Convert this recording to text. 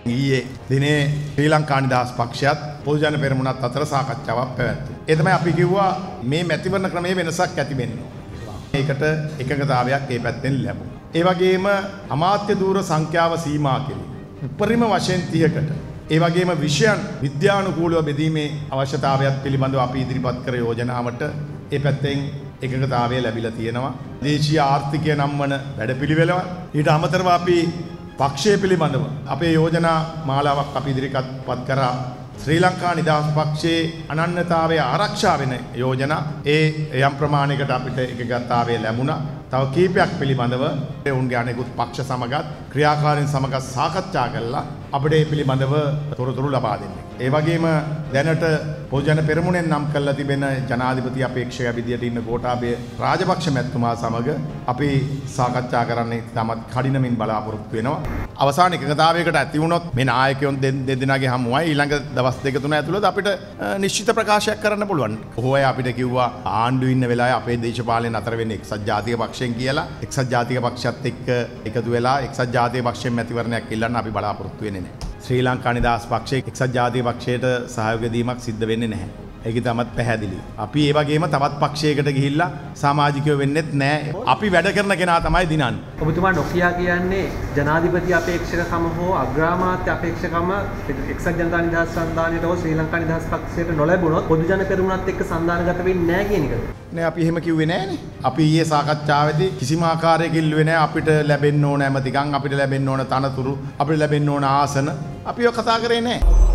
ඊයේ දිනේ ශ්‍රී ලංකා නිදහස් පක්ෂයත් පොදු ජන පෙරමුණත් අතර සාකච්ඡාවක් පැවැත්වුවා. ඒ තමයි අපි කිව්වා මේ මැතිවරණ ක්‍රමයේ වෙනසක් ඇති වෙන්නේ. ඒකට එකඟතාවයක් ඒ පැත්තෙන් ලැබුණා. ඒ වගේම අමාත්‍ය ධූර සංඛ්‍යාව සීමා කිරීම. උපරිම වශයෙන් 30කට. ඒ වගේම විෂයන් විද්‍යානුකූලව බෙදීමේ අවශ්‍යතාවයත් පිළිබඳව අපි ඉදිරිපත් කර යෝජනාවට ඒ පැත්තෙන් එකඟතාවය ලැබිලා තියෙනවා. දේශීය ආර්ථිකය නම් වන වැඩපිළිවෙල ඊට අමතරව අපි පක්ෂය පිළිබඳව අපේ යෝජනා මාලාවක් අපි ඉදිරිපත් කරා. ශ්‍රී ලංකා නිදහස් පක්ෂයේ අනන්‍යතාවය ආරක්ෂා වෙන යෝජනා ඒ යම් ප්‍රමාණයකට අපිට එකඟතාවය ලැබුණා. තව කීපයක් පිළිබඳව උන්ගේ අනෙකුත් පක්ෂ සමගත් ක්‍රියාකාරීන් සමග සාකච්ඡා කළා අපිට මේ පිළිබඳව තොරතුරු ලබා දෙන්න. ඒ වගේම දැනට පොදු ජන පෙරමුණෙන් නම් කරලා තිබෙන ජනාධිපති අපේක්ෂක විදියට ඉන්න ගෝඨාභය රාජපක්ෂ මැතිතුමා සමග අපි සාකච්ඡා කරන්නේ තමත් කඩිනමින් බලාපොරොත්තු වෙනවා. අවසාන එකඟතාවයකට ඇති වුණොත් මේ නායකයන් දෙදෙනාගේ හමුවයි ඊළඟ දවස් දෙක තුන ඇතුළත අපිට නිශ්චිත ප්‍රකාශයක් කරන්න පුළුවන්. කොහොමයි අපිට කිව්වා ආණ්ඩුවේ ඉන්න වෙලාවේ අපේ දේශපාලනයෙන් අතර වෙන්නේ එක්සත් ජාතික පක්ෂයෙන් කියලා. එක්සත් ජාතික පක්ෂයත් එක්ක එකතු වෙලා එක්සත් ජාතික පක්ෂයෙන් මැතිවරණයක් ඉල්ලන්න අපි බලාපොරොත්තු වෙන්නේ නැහැ. ශ්‍රී ලංකා නිදහස් පක්ෂයේ එක්සත් ජාතික පක්ෂයට සහයෝගය දීමක් සිද්ධ වෙන්නේ නැහැ. ඒක තමත් පැහැදිලි. අපි ඒ වගේම තවත් පක්ෂයකට ගිහිල්ලා සමාජිකයෝ වෙන්නෙත් නැහැ. අපි වැඩ කරන කෙනා තමයි දිනන්නේ. ඔබතුමා නොකියා කියන්නේ ජනාධිපති අපේක්ෂකකම හෝ අග්‍රාමාත්‍ය අපේක්ෂකකම එක්සත් ජනතා නිදහස් සන්ධානයට හෝ ශ්‍රී ලංකා නිදහස් පක්ෂයට නොලැබුණොත් පොදු ජන පෙරමුණත් එක්ක සන්ධානගත වෙන්නේ නැහැ කියන එකද? නෑ අපි එහෙම කිව්වේ නෑනේ. අපි ඊයේ සාකච්ඡාවේදී කිසිම ආකාරයක ඉල්ලුවේ නෑ අපිට ලැබෙන්න ඕන ඇමතිකම්, අපිට ලැබෙන්න ඕන තනතුරු, අපිට ලැබෙන්න ඕන ආසන. අපි ඔය කතා කරේ නෑ.